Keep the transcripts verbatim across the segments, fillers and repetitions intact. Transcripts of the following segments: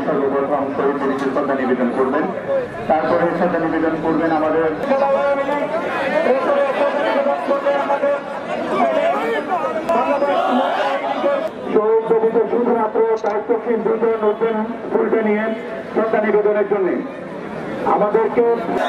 সর্বপ্রথম শহীদদেরকে শ্রদ্ধা নিবেদন করবেন, তারপরে শ্রদ্ধা নিবেদন করবেন আমাদের শুধুমাত্র দায়িত্বশীল দুজন নতুন ফুলটা নিয়ে শ্রদ্ধা নিবেদনের জন্য আমাদেরকে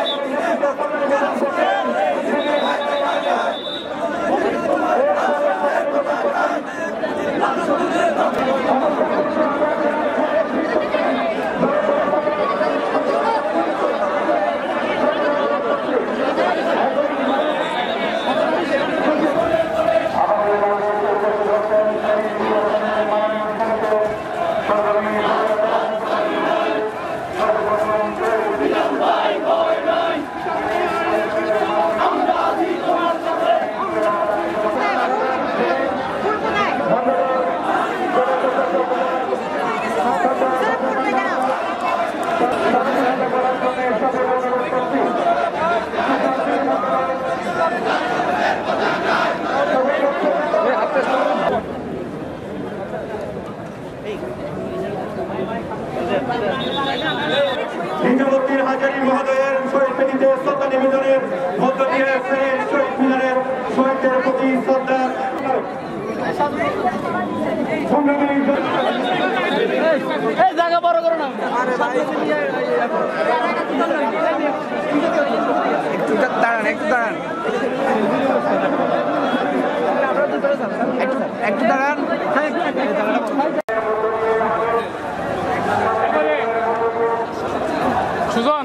নিজামুদ্দিন হাজারী মহোদয়ের শহীদ বেদিতে শ্রদ্ধা নিবেদনের মধ্য দিয়ে ফেনী শহীদ মিনারের শহীদদের প্রতি শ্রদ্ধা জায়গা বড় করো না একটু দাঁড়ান একটু দাঁড়ান একটু দাঁড়ান সুজন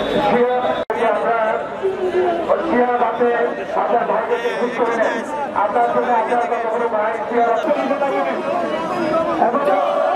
আপনার ভাইকে সুস্থ হলেন আপনার জন্য আপনার কতগুলো ভাই এবং